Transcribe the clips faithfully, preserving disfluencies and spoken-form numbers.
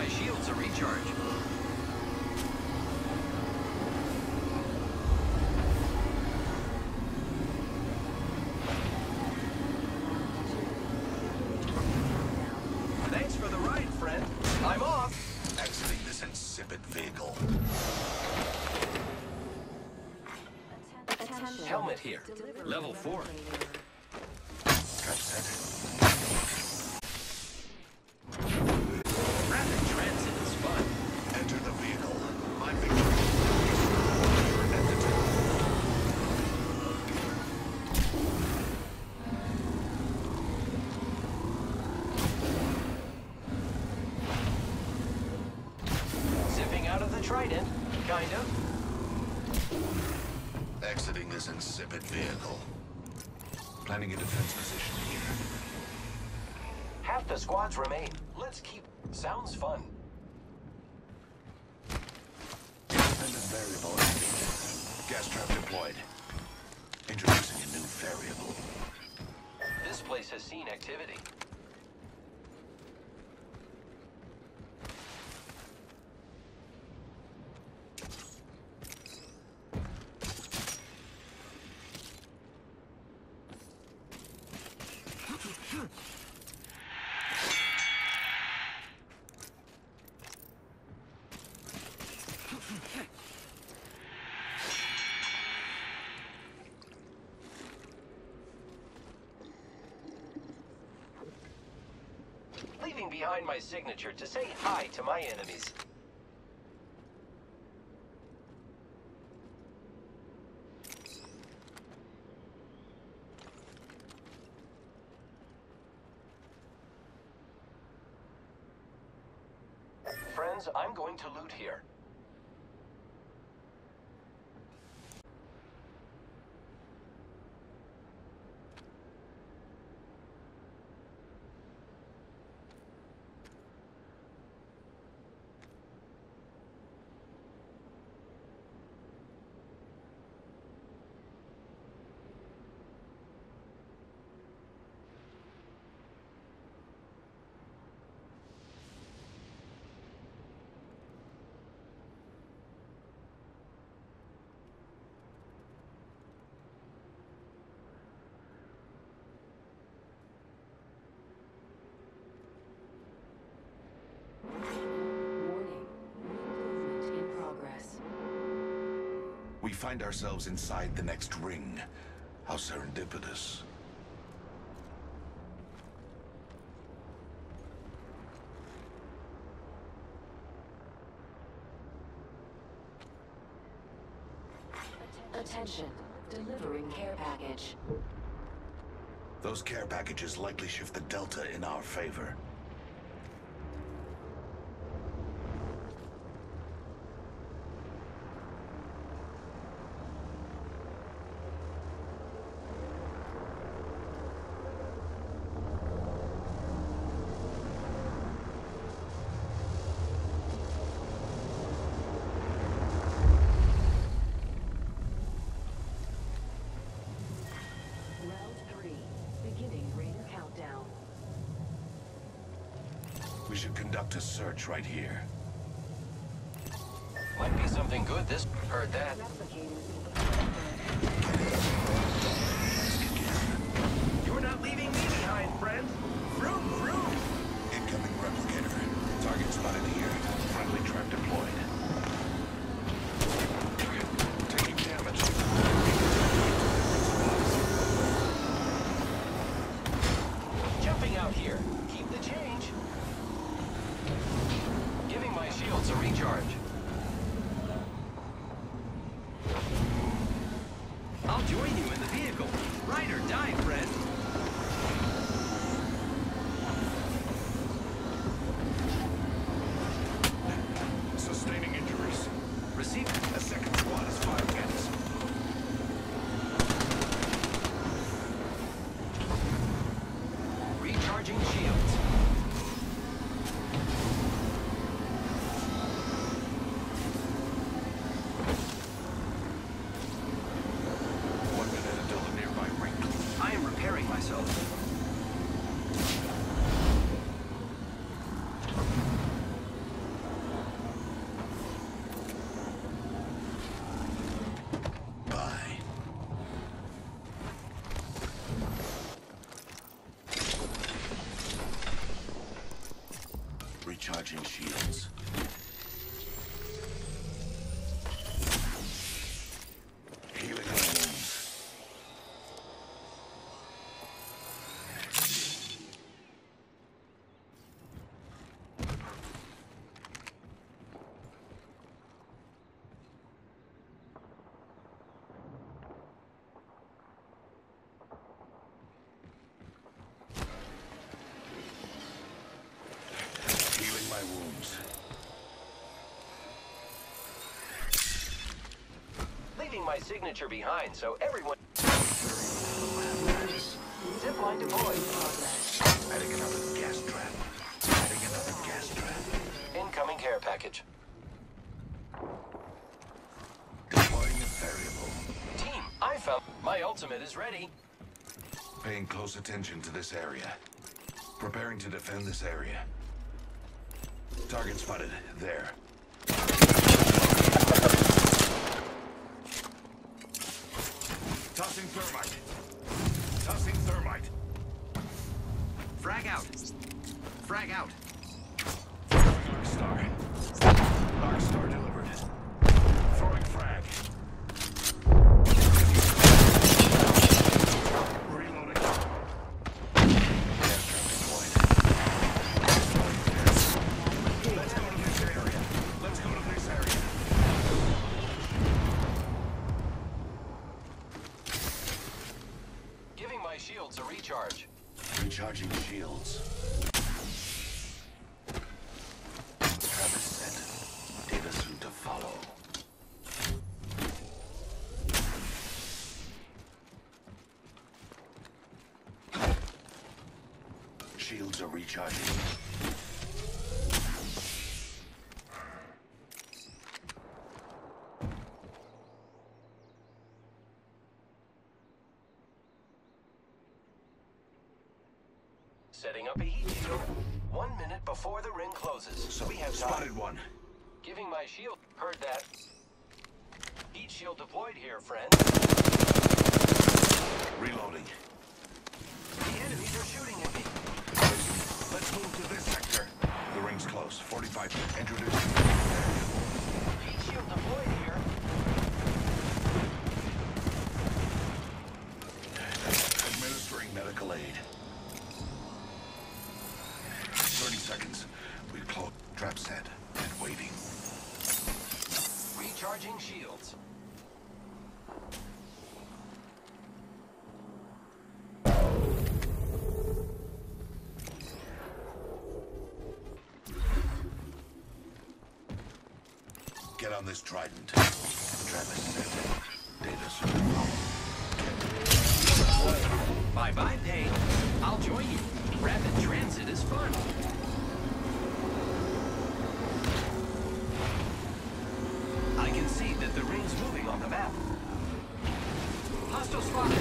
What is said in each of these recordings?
my shields a recharge. Thanks for the ride, friend. I'm off. Exiting this insipid vehicle. Helmet here. Level four. Trap set. Rapid transit is fun. Enter the vehicle. My victory. Your entity. Zipping out of the Trident, kind of. Exiting this insipid vehicle. Planning a defense position here. Half the squads remain. Let's keep... Sounds fun. Independent variable activated. Gas trap deployed. Introducing a new variable. This place has seen activity. Leaving behind my signature to say hi to my enemies. Friends, I'm going to loot here. We find ourselves inside the next ring. How serendipitous. Attention, delivering care package. Those care packages likely shift the delta in our favor. We should conduct a search right here. Might be something good this... Heard that. You're not leaving me behind, friend. Vroom, vroom. Incoming replicator. Target spotted here. Friendly trap deployed. Taking damage. Jumping out here. Keep the change. Giving my shields a recharge. I'll join you in the vehicle. Ride or die, friend. Sustaining injuries. Receive. A second squad is firing at us. Recharging shields. One minute until the nearby ring. I am repairing myself. Recharging shields. Healing my wounds. Healing my wounds. Leaving my signature behind so everyone... Zipline deployed. Adding another gas trap. Adding another gas trap. Incoming care package. Deploying a variable. Team, I found... My ultimate is ready. Paying close attention to this area. Preparing to defend this area. Target spotted. There. Tossing thermite. Tossing thermite. Frag out. Frag out. Dark Star. Dark Star delivered. Throwing frag. Reloading. Gas trap deployed. Let's go to this area. Let's go to this area. Giving my shields a recharge. Recharging shields. Travis set. Data soon to follow. Shields are recharging. Setting up a heat shield. One minute before the ring closes, so we have time. Spotted one. Giving my shield. Heard that. Heat shield deployed here, friend. Reloading. The enemies are shooting at me. Let's move to this sector. The ring's close. forty-five. Introducing. Heat shield deployed here. Administering medical aid. thirty seconds. We close. Trap set and waiting. Recharging shields. Get on this trident. Travis set. Data soon. Bye-bye, Pain. I'll join you. Rapid transit is fun. I can see that the ring's moving on the map. Hostile spotted.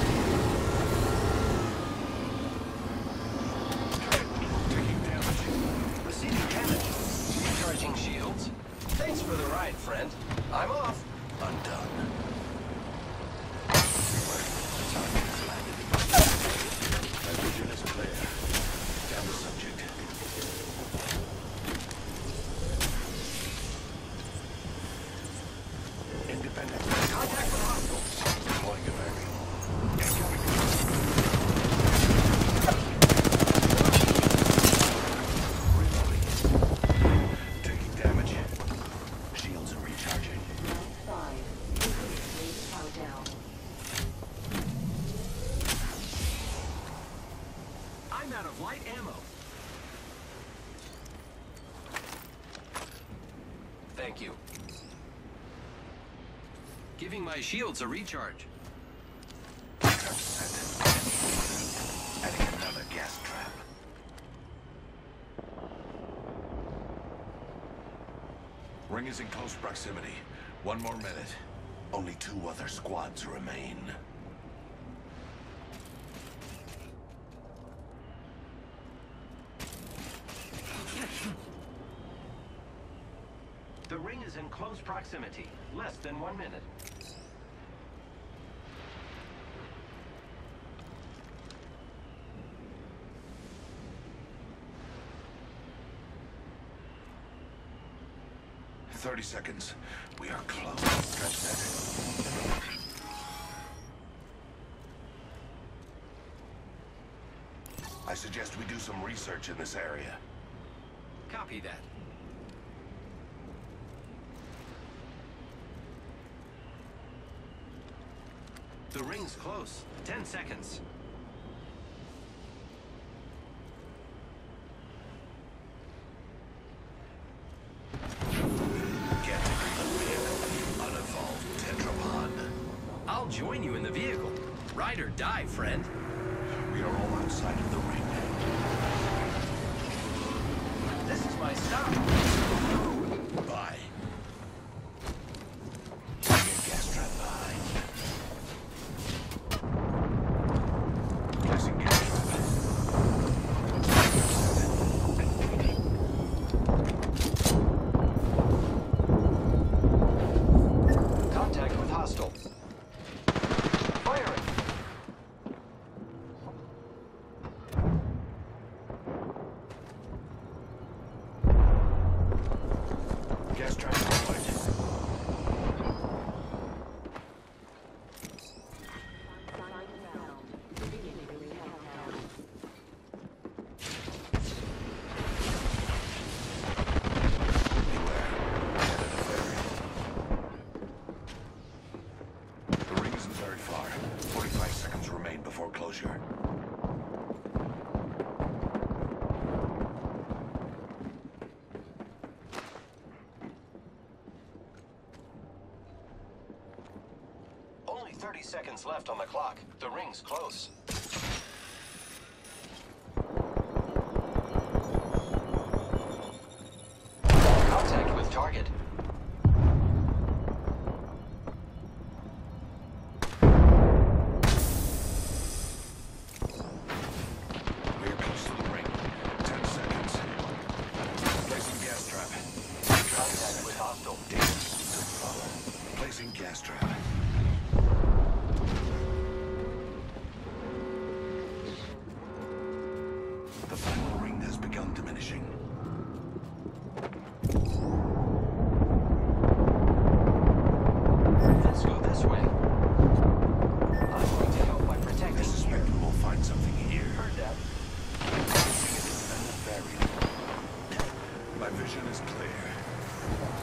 Taking damage. Receiving damage. Recharging shields. Thanks for the ride, friend. I'm off. Undone. My vision is clear. Down the subject. Independent. Contact with hostile. Deploying a variable. Incoming. Reloading. Taking damage. Shields are recharging. Five. Immediately countdown. I'm out of light ammo. Thank you. Giving my shields a recharge. Trap set. Adding another gas trap. Ring is in close proximity. One more minute. Only two other squads remain. The ring is in close proximity. Less than one minute. thirty seconds. We are close. Stretch that. I suggest we do some research in this area. Copy that. The ring's close. Ten seconds. Get to the vehicle, unevolved tetrapod. I'll join you in the vehicle. Ride or die, friend. We are all outside of the ring. This is my stop. Bye. Get gas trap behind. Placing gas trap. Contact with hostile. Firing. Gas trap deployed. Beware. Canada ferry. The ring isn't very far. forty-five seconds remain before closure. Only thirty seconds left on the clock. The ring's close. Contact with target. We are close to the ring. Ten seconds. Placing gas trap. Contact with hostile. Dangerous to follow. Placing gas trap. The final ring has begun diminishing. Let's go this way. I'm going to help by I protecting suspect we will find something here. Heard that. Placing it in the variable. My vision is clear.